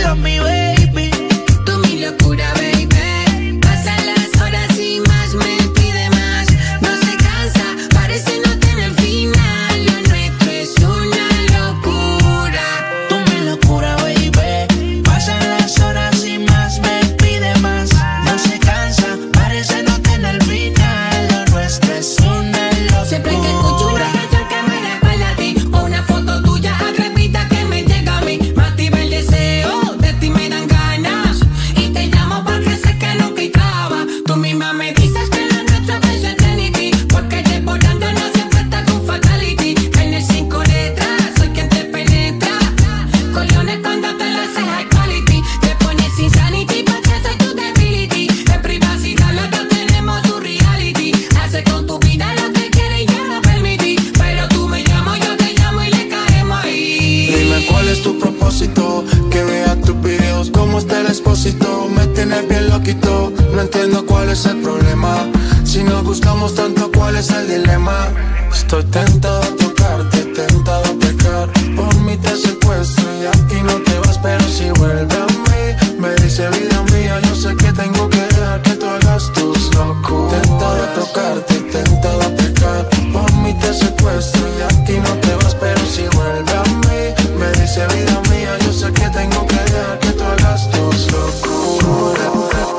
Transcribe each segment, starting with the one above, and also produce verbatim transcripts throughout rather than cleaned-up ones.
sos mi baby. Tú mi locura, baby. Pasan las horas y más me pide más. No se cansa, parece no tener final. Lo nuestro es una locura. Tú mi locura, baby. Pasan las horas y más me pide más. No se cansa, parece no tener final. Lo nuestro es una locura. Siempre que escucho una canción que me recuerda a ti, o una foto tuya atrevida que me llega a mí, me activa el deseo, de ti me dan ganas. Y te llamo porque sé que nunca acaba. Tú misma me dices que lo nuestro es eternity, porque desbordando no siempre está con fatality. En el cinco letras, soy quien te penetra. Coliones cuando te lo haces high quality. Te pones insanity porque soy tu debility. En privacidad los dos tenemos tu reality. Hace con tu vida lo que quieres y yo no permití. Pero tú me llamas, yo te llamo y le caemos ahí. Dime cuál es tu propósito, que vea tus videos como está el expósito. Me tienes bien loquito, no entiendo cuál es el problema. Si nos buscamos tanto, cuál es el dilema. Estoy tentado a tocarte, tentado a pecar. Por mí te secuestro y aquí no te vas, pero si vuelve a mí, me dice vida mía, yo sé que tengo que dejar que tú hagas tus locuras. Tentado a tocarte, tentado a pecar. Por mí te secuestro y aquí no te vas, pero si vuelve a mí, me dice vida mía, yo sé que tengo que dejar que tú hagas tus locuras.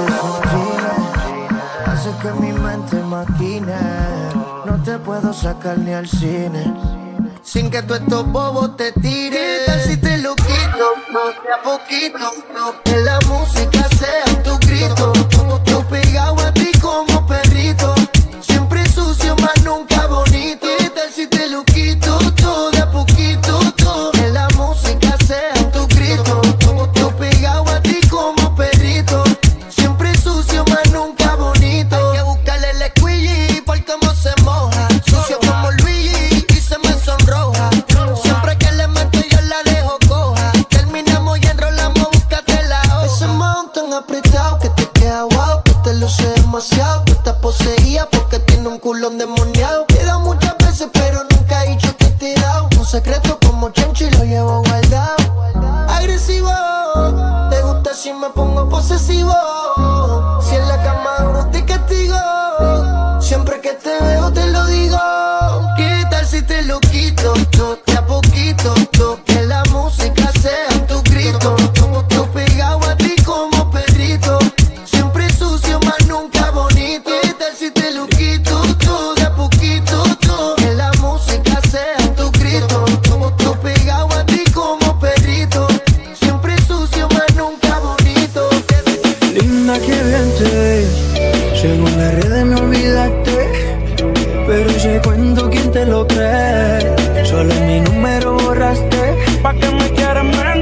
Hace que mi mente maquine, no te puedo sacar ni al cine sin que tú estos bobos te tires. ¿Qué tal si te lo quito, de a poquito? Que la música sea tu grito. Yo pegado a ti como perrito, siempre sucio, más nunca bonito. ¿Qué tal si te lo quito todo de a poquito? Que la música sea tu grito. Yo pegado a ti como perrito, siempre sucio, más nunca bonito. Hay que buscarle el squeegee por cómo se moja. Sucio como Luigi y se me sonroja. Siempre que le meto yo la dejo coja. Terminamos y enrolamos, búscate la hoja. Ese mount tan apretado que te queda guau, que te lo sé demasiado. Tú estás poseída porque tiene un culo endemoniado. Te he dado muchas veces pero nunca he dicho que te he dado. Un secreto como Chenchi lo llevo guardado. Agresivo, te gusta si me pongo posesivo. Si en la cama duro te castigo, siempre que te veo te lo digo. ¿Qué tal si te lo quito, to, de a poquito, to, que la música sea tu grito. Yo pegado a ti como perrito, siempre sucio, más nunca bonito. ¿Qué tal si te lo quito, to, de a poquito, to, que la música sea tu grito. Yo pegado a ti como perrito, siempre sucio, más nunca bonito. Linda, que bien te ves, según las redes me olvidaste, pero ese cuento, ¿quién te lo cree? Solo mi número borraste. ¿Pa' qué me quieres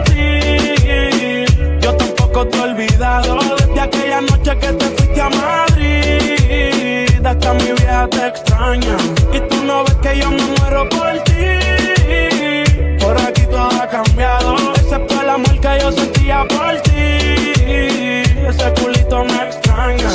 mentir? Yo tampoco te he olvidado desde aquella noche que te fuiste a Madrid. Hasta mi vieja te extraña y tú no ves que yo me muero por ti. Por aquí todo ha cambiado, excepto el amor que yo sentía por ti. Ese culito me extraña.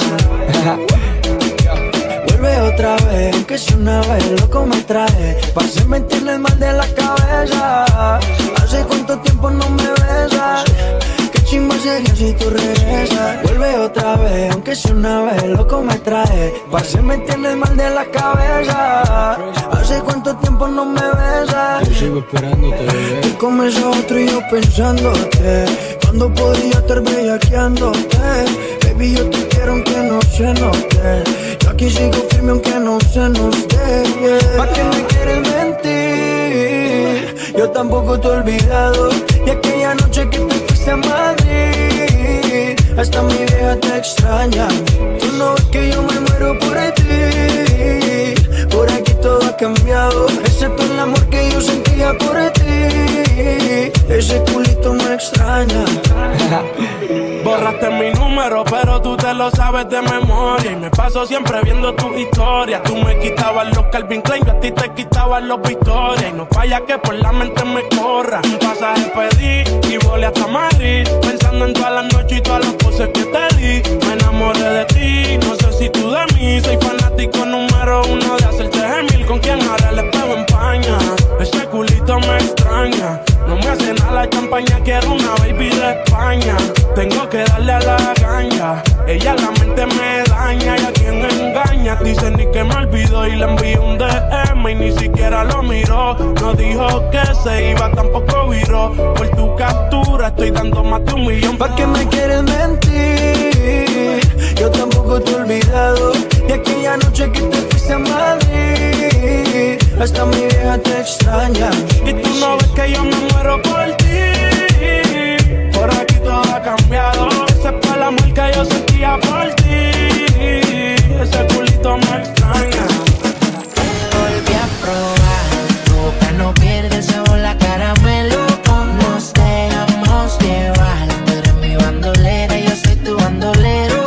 Vuelve otra vez, aunque sea una vez, loco me trae. Pasé me tienes mal de la cabeza. Hace cuánto tiempo no me besas. Qué chimba sería si tú regresas. Vuelve otra vez, aunque sea una vez, loco me trae. Pasé me tienes mal de la cabeza. Hace cuánto tiempo no me besas. Yo sigo esperándote, bebé. Y comes a otro y yo pensándote. Cuando podría estar bellaqueándote. Baby, yo te quiero aunque no se note. Yo aquí sigo firme aunque no se nos dé, yeah. ¿Pa' qué me quieres mentir? Yo tampoco te he olvidado de aquella noche que te fuiste a Madrid. Hasta mi vieja te extraña. Tú no ves que yo me muero por ti. Por aquí todo ha cambiado, excepto el amor que yo sentía por ti. Ese culito me extraña. Borraste mi número, pero tú te lo sabes de memoria. Y me paso siempre viendo tus historias. Tú me quitabas los Calvin Klein, yo a ti te quitabas los Victoria. Y no falla que por la mente me corra. Un pasaje pedí y volé hasta Madrid, pensando en todas las noches y todas las cosas que te di. Me enamoré de ti, no sé si tú de mí. Soy fanático número uno de hacerte gemil. Con quien ahora el espejo empaña. Ese culito me extraña. No me hace nada la champaña, quiero un una baby de España. Tengo que darle a la caña. Ella la mente me daña. Y a quien engaña dicen ni que me olvidó. Y le envié un D M y ni siquiera lo miró. No dijo que se iba, tampoco viró. Por tu captura estoy dando más de un millón. ¿Pa' qué me quieres mentir? Yo tampoco te he olvidado. Y aquella noche que te fuiste a Madrid, hasta mi vieja te extraña. Y tú no ves que yo me muero por ti. Por aquí todo ha cambiado. Ese es para el amor que yo sentía por ti. Ese culito me extraña. Te volví a probar. Tu boca no pierde sabor, la caramelo. Nos dejamos llevar. Tú eres mi bandolera, yo soy tu bandolero.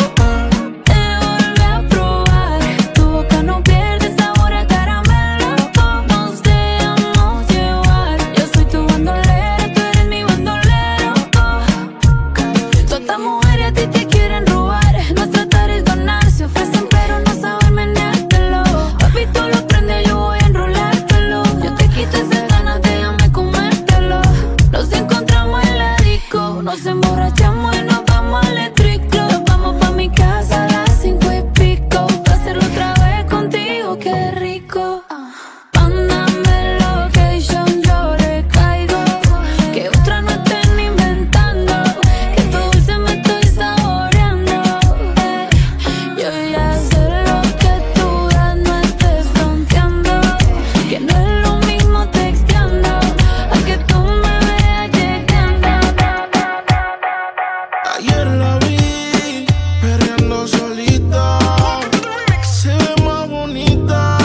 Nos emborrachamos y nos vamos al electric. Nos vamos pa' mi casa a las cinco y pico. Pa' hacerlo otra vez contigo, qué rico. Mándame location, yo le caigo. Que otra no estén inventando. Que tu dulce me estoy saboreando. eh. Yo ya sé lo que tú das, no estés fronteando. Que no es lo mismo texteando a que tú me veas llegando. Ayer la vi perreando solita, se ve más bonita.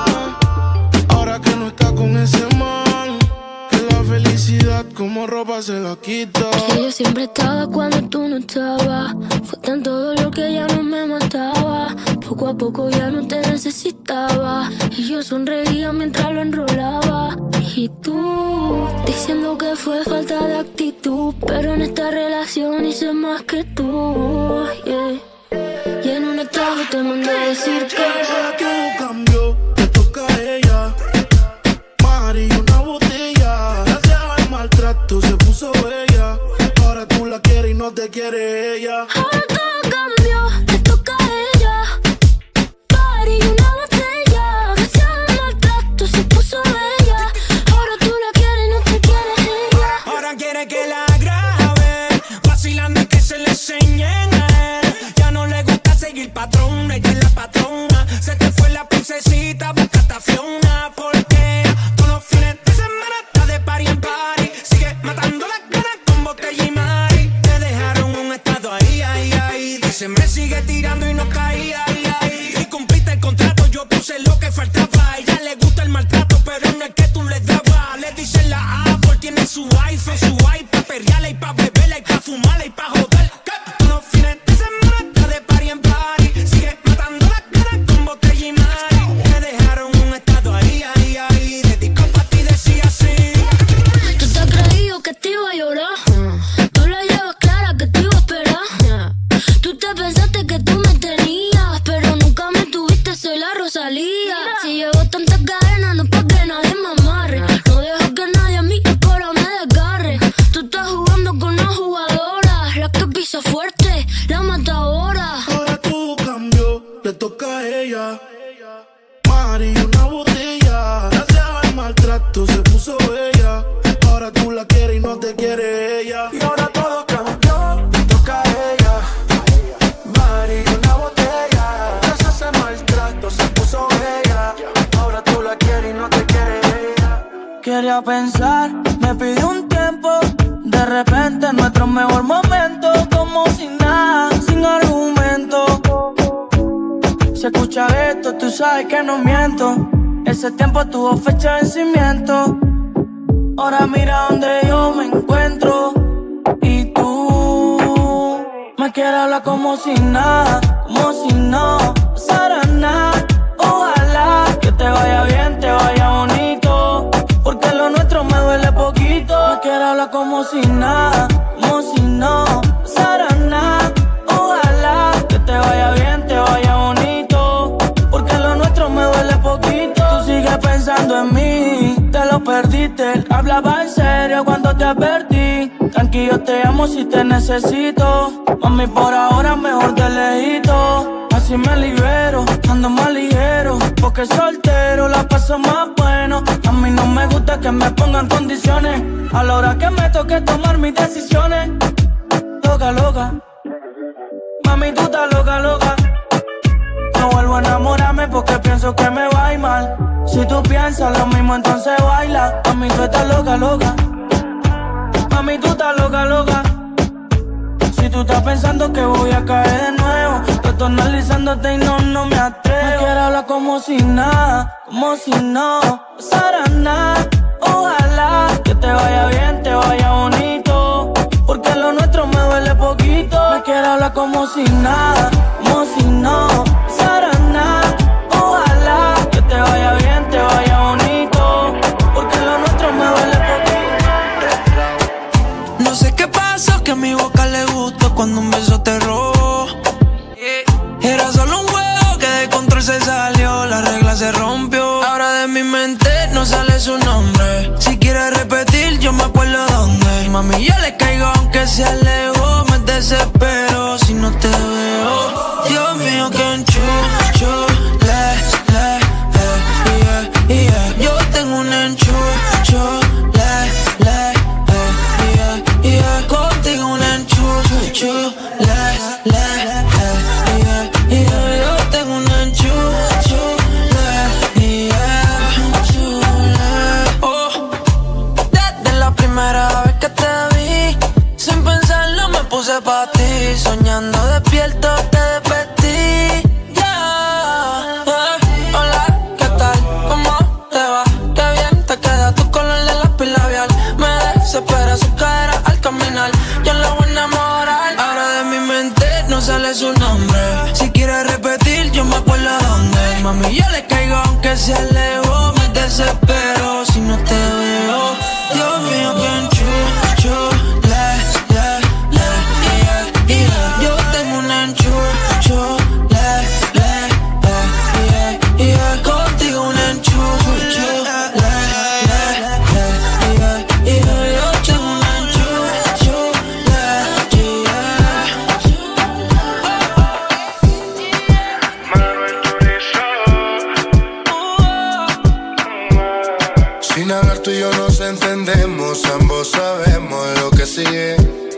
Ahora que no está con ese man, que la felicidad como ropa se la quita. Que yo siempre estaba cuando tú no estabas. Fue tanto dolor que ya no me mataba. Poco a poco ya no te necesitaba. Y yo sonreía mientras lo enrolaba. Y tú, diciendo que fue falta de actitud. Pero en esta relación hice más que tú, yeah. Y en un estado te mandé a decir que Ahora todo cambió, le toca a ella. Mari, una botella. Gracias al maltrato se puso bella. Ahora tú la quieres y no te quiere ella. ahora todo cambió, le toca a ella. Party y una botella. Gracias al maltrato se puso bella. Ahora tú la quieres y no te quiere ella. Ahora quiere que la grabe, vacilando y que se le enseñen a él. Ya no le gusta seguir patrón, ella es la patrona. Se te fue la princesita, busca a Fiona. Porque todos los fines de semana está de party en party. Sigue matando las ganas con botella y mari. Te dejaron un estado ahí, ahí, ahí. Dice me sigue tirando y no caía, ahí, ahí. Y cumpliste el contrato, yo puse lo que faltaba. A ella le gusta el maltrato, pero no es que tú le dabas. Le dicen la Apple, tiene su iPhone, su iPad, perreala y pa' beberla y pa' fumarla y pa' joder. Todos los fines de semana está de party en party. Sigue matando las ganas con botella y mari. Te dejaron un estado ahí, ahí, ahí. Dedicó pa' ti, decía así. Tú te has creído que te iba a llorar. Tú la llevas clara que te iba a esperar. Tú te pensaste que tú me tenías, pero nunca me tuviste, soy la Rosalía. Si llevo tantas cadenas, no es pa' que nadie me amarre. No dejo que nadie a mi cora me desgarre. Tú estás jugando con una jugadora, la que pisa fuerte, la matadora. Ahora todo cambió, le toca a ella. Mari, una botella. Gracias al maltrato se puso bella. Ahora tú la quieres y no te quiere ella. Y ahora todo cambió, le toca a ella. Mari, una botella. Gracias al maltrato se puso bella. Ahora tú la quieres y no te quiere ella. Quería pensar, me pidió un tiempo. De repente nuestro mejor momento, como sin nada, sin argumento. Si escuchas esto, tú sabes que no miento. Ese tiempo tuvo fecha de vencimiento. Ahora mira donde yo me encuentro. Y tú me quieres hablar como si nada, como si no pasara nada. Ojalá que te vaya bien, te vaya bonito, porque lo nuestro me duele poquito. Me quieres hablar como si nada, como si no pasara nada. Ojalá que te vaya bien, te vaya bonito, porque lo nuestro me duele poquito. Tú sigues pensando en mí, te lo perdiste. Hablaba en serio cuando te advertí. Tranqui, yo te amo si te necesito. Mami, por ahora mejor de lejito. Así me libero, ando más ligero. Porque soltero la paso más bueno. A mí no me gusta que me pongan condiciones. A la hora que me toque tomar mis decisiones. Loca, loca. Mami, tú estás loca, loca. No vuelvo a enamorarme porque pienso que me va a ir mal. Si tú piensas lo mismo, entonces baila. Mami, tú estás loca, loca. Mami, tú estás loca, loca. Si tú estás pensando que voy a caer de nuevo, yo estoy analizándote y no, no me atrevo. Me quiero hablar como si nada, como si no pasara nada. Ojalá que te vaya bien, te vaya bonito, porque lo nuestro me duele poquito. Me quiero hablar como si nada, como si no pasara nada. Ojalá que te vaya bien, te vaya bonito, porque lo nuestro me duele poquito. No sé qué pasó, que a mi boca le gustó cuando un beso te robó. Era solo un juego que de control se salió, la regla se rompió. Ahora de mi mente no sale su nombre. Si quieres repetir, yo me acuerdo dónde. Mami, yo le caigo aunque se alejó. Me desespero si no te veo. Dios mío, que enchucho, le, le, eh, yeah, yeah. Yo tengo un enchucho, le, le, eh, yeah, yeah. Contigo un enchucho, le, le, eh, yeah, yeah. Yo tengo un enchucho, le, yeah, le. Oh, desde la primera vez que te vi, sin pensarlo me puse pa' ti. Soñando despierto te despertí, yeah, yeah. Hola, ¿qué tal? ¿Cómo te va? Qué bien te queda tu color de lápiz labial. Me desespera su cara al caminar. Yo la voy a enamorar. Ahora de mi mente no sale su nombre. Si quieres repetir, yo me acuerdo dónde. Mami, yo le caigo aunque se alejó. Me desespero si no te veo. Dios mío, que enchucho, le, le, le, yeah, yeah. Yo tengo un enchucho, le, le, le, yeah, yeah. Contigo un enchucho, le, le, le, yeah, yeah. Yo tengo un enchucho, le, yeah. Sin hablar tú y yo nos entendemos, ambos sabemos lo que sigue.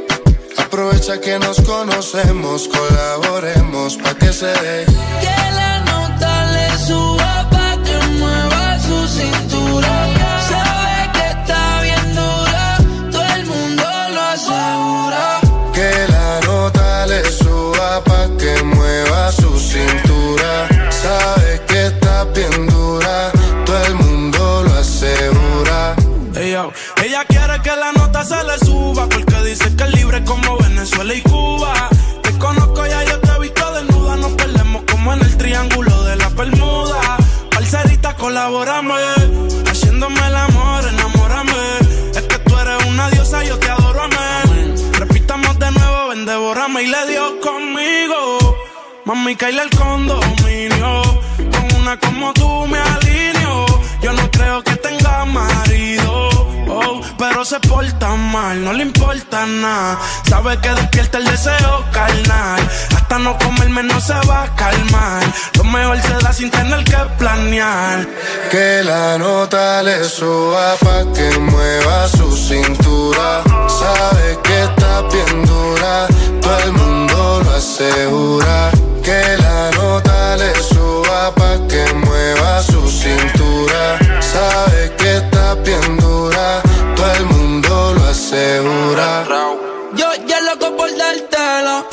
Aprovecha que nos conocemos, colaboremos pa' que se dé. Que la nota le suba pa' que mueva su cintura. Sabe que está bien dura, todo el mundo lo asegura. Que la nota le suba pa' que mueva su cintura. Sabe que está bien dura, todo el mundo lo asegura. Hey, yo. Ella quiere que la nota se le suba, porque dice que es libre como Venezuela y Cuba. Te conozco, ya yo te he visto desnuda. Nos perdemos como en el triángulo de la Bermuda. Parcerita, colabórame, haciéndome el amor, enamórame. Es que tú eres una diosa, yo te adoro, amén. Repitamos de nuevo, ven, devórame. Y le dio conmigo, mami, caíle el condominio. Con una como tú me alineo. Yo no creo que tenga marido, oh, pero se porta mal, no le importa nada. Sabe que despierta el deseo carnal. Hasta no comerme no se va a calmar. Lo mejor se da sin tener que planear. Que la nota le suba pa' que mueva su cintura. Sabe que está bien dura, todo el mundo lo asegura. Que la nota le suba pa' que mueva su cintura. Sabe que está bien dura, todo el mundo lo asegura. Yo ya loco por dártelo,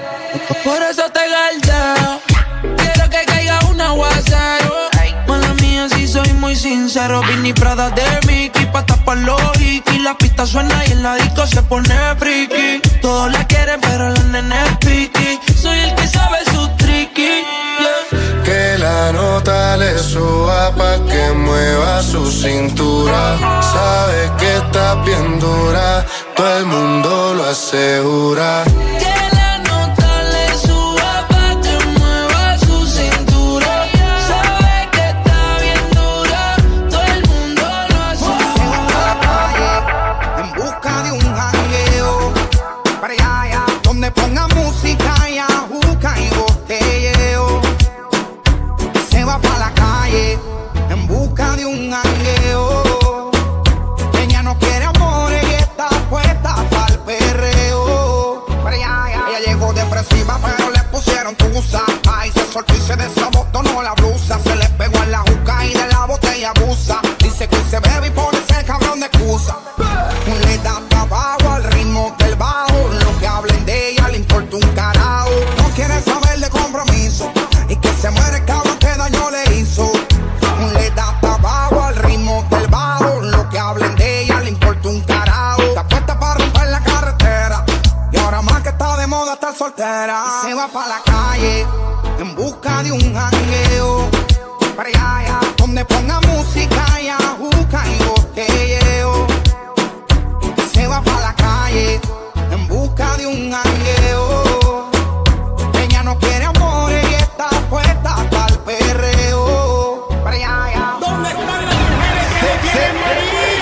por eso te galdeo. Quiero que caiga un aguacero. Mala mía, si soy muy sincero. Vini Prada de Mickey, pa' tapar los hikis. La pista suena y en la disco se pone friki. Todos la quieren, pero la nena es piqui. Soy el que sabe su tricky, yeah. Que la nota le suba pa' que mueva su cintura. Sabe que está bien dura, todo el mundo lo asegura. Que la nota le suba pa' que mueva su cintura. Sabe que está bien dura, todo el mundo lo asegura. En busca de un jangueo agresiva, pero le pusieron tusa. Ay, se soltó y se desabotonó la blusa. Se le pegó en la juca y de la botella abusa. Dice que se bebe y pone ese cabrón de excusa. Le da trabajo al ritmo del bajo. Lo que hablen de ella le importa un carajo. No quiere saber de compromiso y que se muere el cabrón que daño le hizo. Le da trabajo al ritmo del bajo. Lo que hablen de ella le importa un carajo. Está puesta para romper la carretera y ahora más que está de moda estar soltera. Y se va pa' la calle en busca de un jangueo, para allá, allá, donde ponga música y ajuca y botelleo. Y se va pa' la calle en busca de un jangueo. Ella no quiere amores y está puesta hasta el perreo. Para allá, allá. ¿Dónde están las mujeres que quieren morir?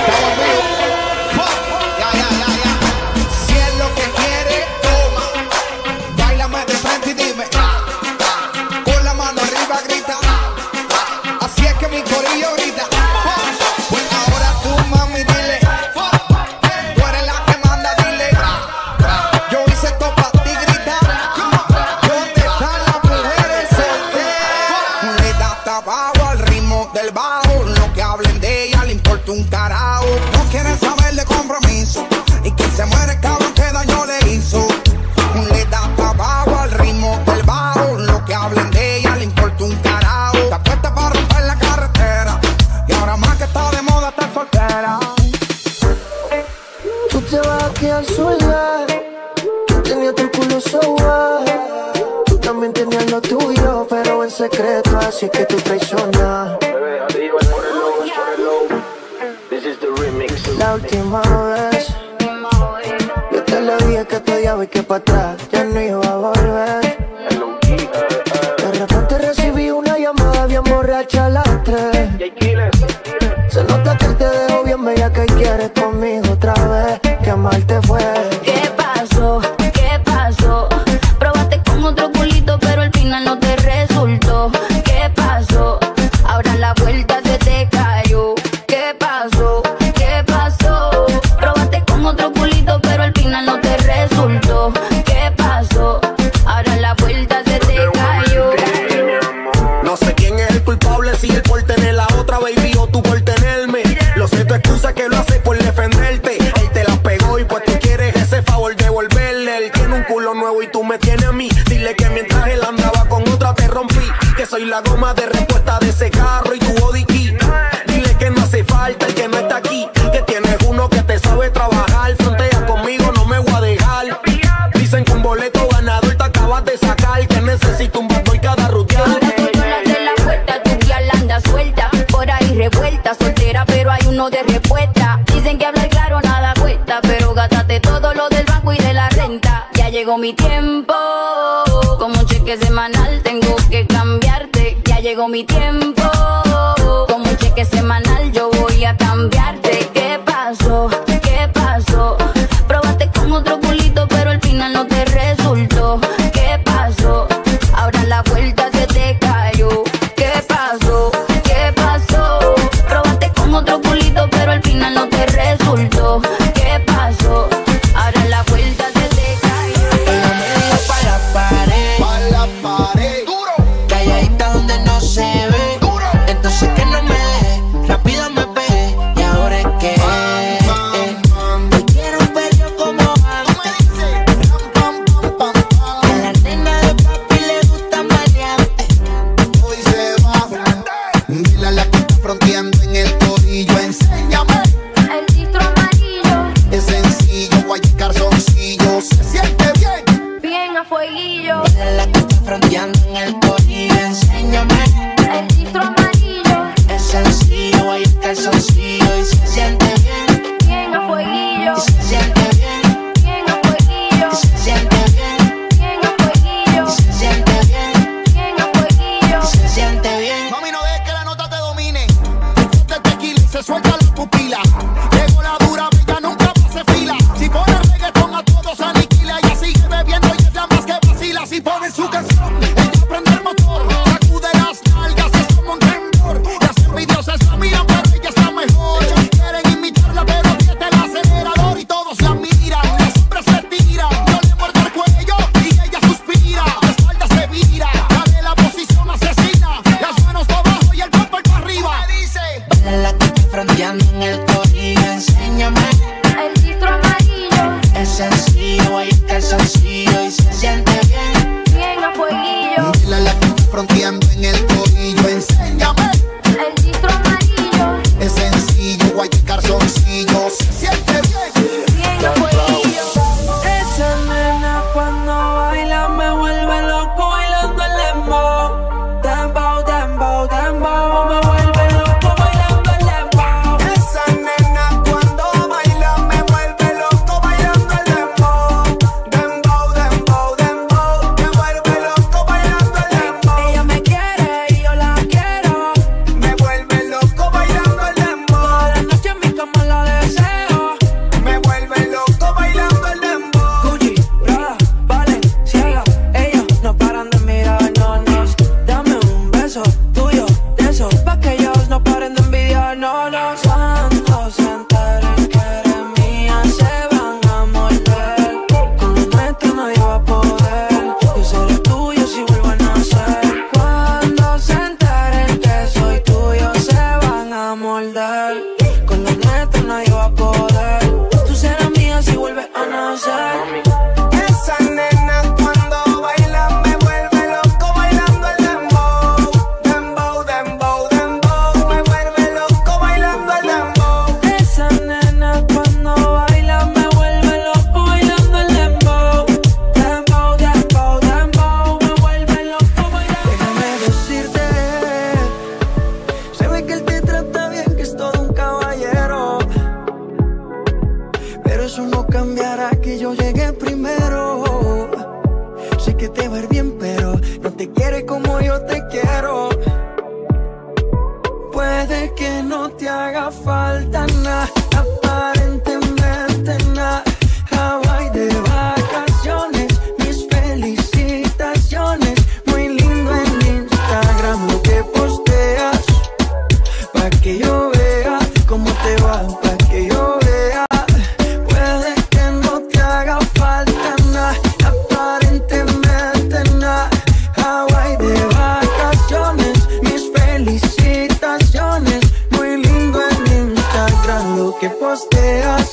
Ya, ya, ya, ya. Si es lo que quiere, toma. Báilame de frente y dime. Con la mano arriba grita. Así es que mi corillo grita. Pues ahora tú, mami, dile. Tú eres la que manda, dile. Yo hice esto pa' ti, grita. ¿Dónde están las mujeres solteras? Le da trabajo al ritmo del bajo. Lo que hablen de ella le importa un carajo. No quiere saber de compromiso y que se muere el cabrón que daño le hizo. Le da trabajo al ritmo del bajo. Lo que hablen de ella le importa un carajo. Está puesta para romper la carretera y ahora más que está de moda estar soltera. Tú te vas a quedar sola. Yo tenía tu culo soba. Tú también tenías lo tuyo, pero en secreto, así es que tú traicionas. La última vez yo te lo dije que te odiaba y que para atrás ya no iba a volver. De repente recibí una llamada bien borracha a las tres. Se nota que él te dejó bien bella, que quieres conmigo otra vez. Que mal te fue. ¿Qué pasó? ¿Qué pasó? Probaste con otro culito, pero al final no te resultó. ¿Qué pasó? Ahora la vuelta se te cayó. ¿Qué pasó? ¿Qué pasó? Probaste con otro culito, pero al final no te resultó. ¿Qué pasó? Ahora la vuelta se te cayó. No sé quién es el culpable, si él por tener la otra baby o tú por tenerme. Lo sé, tu excusa que lo hace por defenderte. Él te la pegó y pues tú quieres ese favor devolverle. Él tiene un culo nuevo y tú me tienes a mí. Dile que mientras él andaba con otra te rompí. Que soy la goma de respuesta de ese carro y tu body key. Dile que no hace falta el que no está aquí. Que tienes uno que te sabe trabajar. Frontea conmigo, no me voy a dejar. Dicen que un boleto ganador te acabas de sacar. Que necesito un bad boy cada rutear. Suelta, por ahí revuelta, soltera, pero hay uno de respuesta. Dicen que hablar claro nada cuesta, pero gástate todo lo del banco y de la renta. Ya llegó mi tiempo, como un cheque semanal tengo que cambiarte. Ya llegó mi tiempo, como un cheque semanal yo voy a cambiarte. ¿Qué pasó? ¿Qué pasó? Probaste con otro culito, pero al final no te resultó. ¿Qué pasó? Ahora la vuelta se te cayó. ¿Qué pasó? ¿Qué pasó? Probaste con otro culito, pero al final no te resultó. ¿Qué pasó? Ahora la vuelta se te cayó. Ella me dio pa' la pared, Pa' la pared. Duro. calladita donde no se ve. Duro. Entonces que no me deje, rápido me pegué. Y ahora es que eh, te quiero ver yo como antes. sencillo y se siente bien. Bien a fueguillo. Dile a la que estoy fronteando en el corillo, enséñame. El distro amarillo. Es sencillo, guay de calzoncillo, se siente bien. Bien a fueguillo. Esa nena cuando baila me vuelve loco bailando el dembow. Dembow, dembow, dembow, me vuelve loco bailando el dembow. Esa nena cuando baila me vuelve loco bailando el dembow. Dembow, dembow, dembow, me vuelve loco bailando el dembow. Ella me quiere y yo la quiero. Me vuelve loco bailando el dembow. Toda la noche en mi cama la deseo. Me vuelve loco bailando el dembow. Gucci, Prada, Balenciaga, ellos no paran de mirarnos. Dame un beso tuyo de esos pa' que ellos no paren de envidiarnos. Cuando se enteren que eres mía se van a morder. Con lo nuestro nadie va a poder. Yo seré tuyo si vuelvo a nacer. Cuando se enteren que soy tuyo se van a morder. Con lo nuestro nadie va a poder. Tú serás mía si vuelves a nacer. Esa nena cuando baila me vuelve loco bailando el dembow. Dembow, dembow, dembow, me vuelve loco bailando el dembow. Esa nena cuando baila me vuelve loco bailando el dembow. Dembow, dembow, dembow, me vuelve loco bailando. Déjame decirte, se ve que él te trata bien, que es todo un caballero. Pero eso no cambiará que yo llegué primero. Sé que te va a ir bien, pero no te quiere como yo te quiero. Puede que no te haga falta nada, aparentemente nada. Hawaii de vacaciones, mis felicitaciones. Muy lindo en Instagram lo que posteas, pa' que yo vea cómo te va, pa' que yo vea. Puede que no te haga falta nada, aparentemente nada. Hawaii de vacaciones, mis felicitaciones. Muy lindo en Instagram lo que posteas,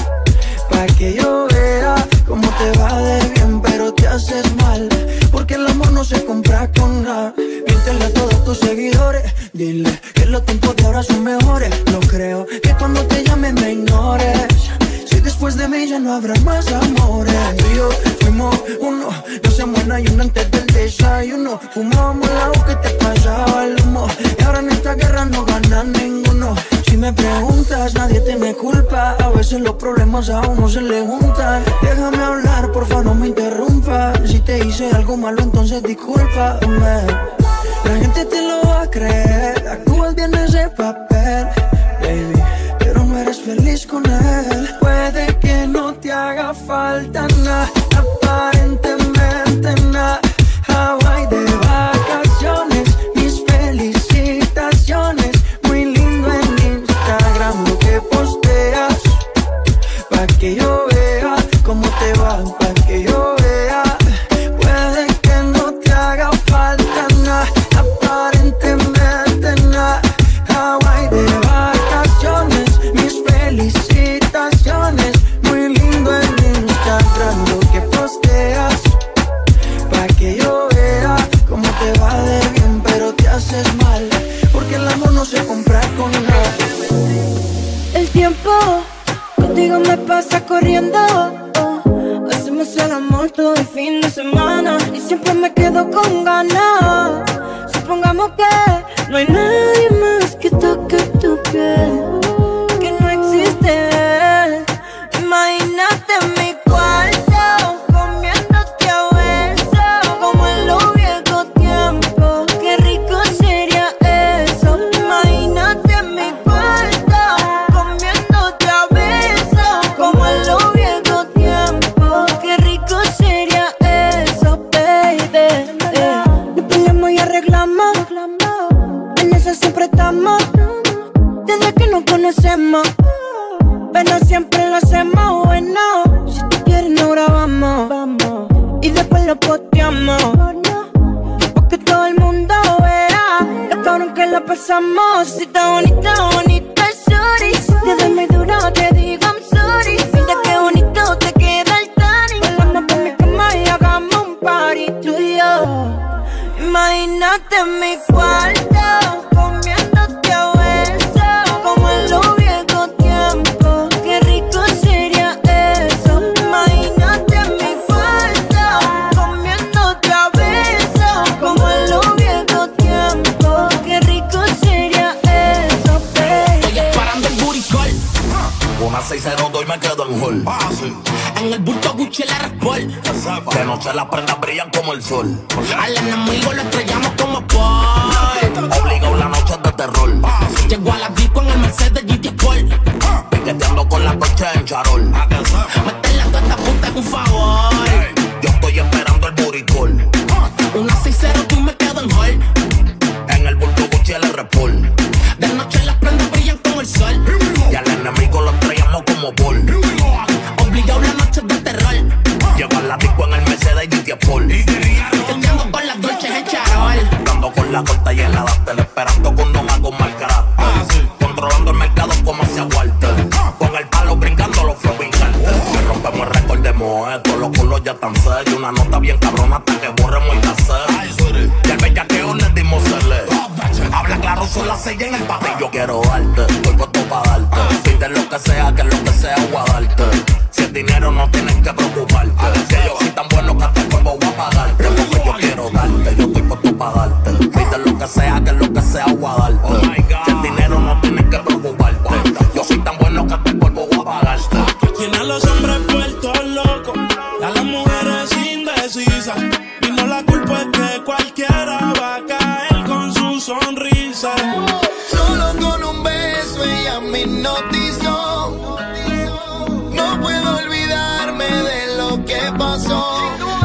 pa' que yo vea cómo te va de bien, pero te haces mal, porque el amor no se compra con nada. Miéntele a todos tus seguidores, dile que los tiempos de ahora son mejores. No creo que cuando te llame me ignores, si después de mí ya no habrá más amores. Tú y yo fuimos uno, no se muera y uno antes del desayuno. Fumábamos la agua que te pasaba el humo, y ahora en esta guerra no gana ninguno. Si me preguntas, nadie tiene culpa, a veces los problemas a uno se le juntan. Déjame hablar, porfa, no me interrumpas. Si te hice algo malo, entonces discúlpame. La gente te lo va a creer, actúas bien ese papel, baby, pero no eres feliz con él. Puede que no te haga falta nada, aparentemente nada. Hawaii de vacaciones, mis felicitaciones. Muy lindo en Instagram lo que posteas, pa' que yo vea cómo te va, pa' que yo vea. Puede que no te haga falta nada, aparentemente nada. Hawaii de vacaciones, mis felicitaciones. Muy lindo en Instagram lo que posteas, pa' que yo vea cómo te va de bien, pero te haces mal, porque el amor no se compra con nada. El tiempo contigo me pasa corriendo. Oh, hacemos el amor todo el fin de semana y siempre me quedo con ganas. Supongamos que no hay nadie más que toque tu piel, que no existe. Imagínate mi cuarto comiéndote a besos como en los viejos tiempos. Qué rico sería eso. Imagínate mi cuarto comiéndote a besos como en los viejos tiempos. Qué rico sería eso, baby. Eh, nos peleamos y arreglamos, en eso siempre estamos, desde que nos conocemos. Pero siempre lo hacemos bueno. Si tú quieres nos grabamos, vamos, y después lo posteamos, porque todo el mundo vea lo cabrón que lo pasamos. Si está bonita, bonita, sorry. Si te doy muy duro, te digo I'm sorry. Mira qué bonito te queda el tanning. Bailando por mi Imagínate en mi cuarto, comiéndote a besos, como en los viejos tiempos. Qué rico sería eso. Imagínate en mi cuarto, comiéndote a besos, como en los viejos tiempos. Qué rico sería eso, baby. Estoy disparando el booty call. Una seis cero dos y me quedo en hall. Ah, sí. En el bulto Gucci el R-Sport. De noche las prendas brillan como el sol. Al enemigo lo estrellamos como Paul. Obligado la noche de terror. Llego a la disco en el Mercedes G T Sport. Piqueteando con la coche en charol. Meterle a toda esta puta es un favor. Yo estoy esperando el booty call. Una seis cero tú me quedo en hall. En el bulto Gucci el R-Sport. De noche las prendas brillan como el sol. Y al enemigo lo estrellamos como Paul. Obligado la noche de terror. Llego a la disco en el Mercedes G T Sport. Piqueteando con las dolces en charol. Dando con la corta y en la Dactel. Esperando con no con mal carácter. Controlando el mercado como hacia Walter. Con el palo brincando los flow cartel. Me rompemos el récord de Moeto. Los culos ya están serios. Una nota bien cabrona hasta que borremos el cassette. Y al bellaqueo le dimos cele. Habla claro, son las seis en el pasillo. Quiero darte, estoy puesto pa' darte. Pide lo que sea, que lo que sea voy a darte. Si es dinero no tienes que preocuparte. Que yo soy tan bueno que hasta el polvo voy a pagarte. Porque yo quiero darte, yo estoy puesto pa' darte. Pide lo que sea, que lo que sea voy a darte. Si es dinero no tienes que preocuparte. Yo soy tan bueno que hasta el polvo voy a pagarte. Tiene a los hombres vueltos locos, a las mujeres indecisas. Y no la culpa es que cualquiera va a caer con su sonrisa. Solo con un beso ella me hipnotizó. No puedo olvidarme de lo que pasó.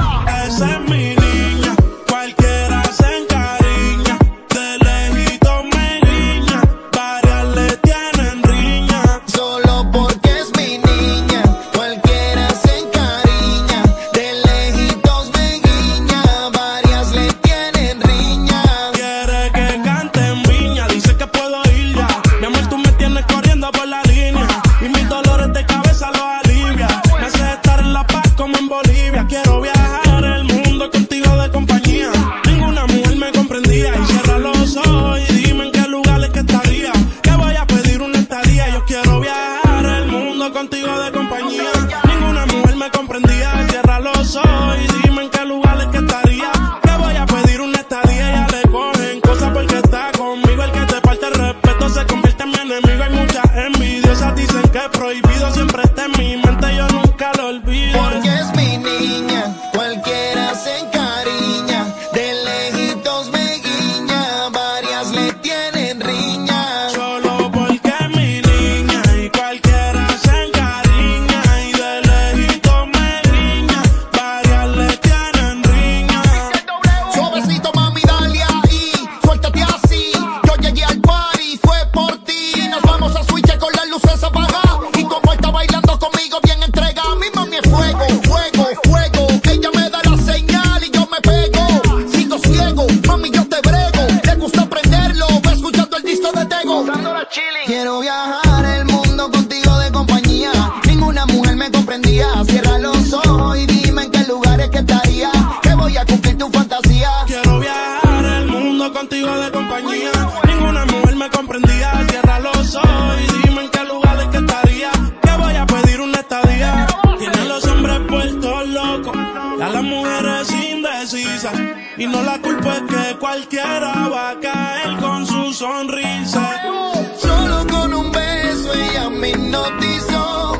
Esa es mi niña, cualquiera se encariña. De lejito me guiña, varias le tienen riña. Solo porque es mi niña, cualquiera se encariña. De lejitos me guiña, varias le tienen riña. Quiere que cante en viña, dice que puedo ir ya. Mi amor, tú me tienes corriendo por la línea. Y mis dolores de cabeza los alivia. Me hace estar en La Paz como en Bolivia. Quiero viajar el mundo contigo de compañía. Ninguna mujer me comprendía. Y cierra los ojos y dime en qué lugares que estaría. Que voy a pedir una estadía. Yo quiero viajar el mundo contigo de compañía. Ninguna mujer me comprendía. Cierra los ojos y dime en qué lugares que estaría. Que voy a pedir una estadía. Ya le cogen cosas porque está conmigo. El que te falta el respeto se convierte en mi enemigo. Hay muchas envidiosas, dicen que es prohibido. Siempre está en mi mente, yo nunca lo olvido. Porque es mi niña, cualquiera se encariña. De lejitos me guiña, varias le tienen riña. Solo porque es mi niña y cualquiera se encariña. Y de lejito me riña, varias le tienen riña. Suavecito mami, dale ahí, suéltate así. Yo llegué al party, fue por ti. Nos vamos a switch con las luces apagadas. Y como está bailando conmigo bien entrega, mi mami es fuego, fuego, fuego. Ella me da la señal y yo me pego. Sigo ciego, mami yo te brego. Le gusta aprenderlo, va escuchando el disco de Tego. Quiero viajar el mundo contigo de compañía. Ninguna mujer me comprendía. Cierra los ojos y dime en qué lugares que estaría. Que voy a cumplir tu fantasía. Quiero viajar el mundo contigo de compañía. Ninguna mujer me comprendía. Cierra los ojos y dime en qué lugares que estaría. Que voy a pedir una estadía. Tienen los hombres puestos locos, a las mujeres indecisas. Y no la culpa es que cualquiera va a caer con su sonrisa. Solo con un beso ella me hipnotizó.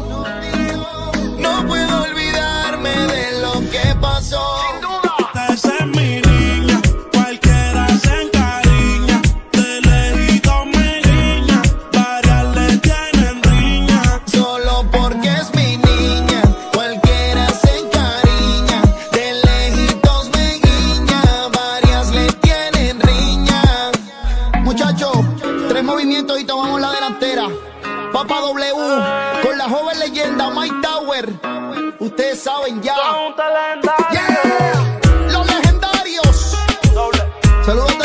No puedo olvidarme de lo que pasó. Esa es mi niña, cualquiera se encariña. De lejito me guiña, varias le tienen riña. Solo porque es mi niña, cualquiera se encariña. De lejitos me guiña, varias le tienen riña. Muchachos, tres movimientos y tomamos la delantera. Papa W, con la joven leyenda Mike Tower. Ustedes saben ya. Yeah. Los legendarios. Saludos.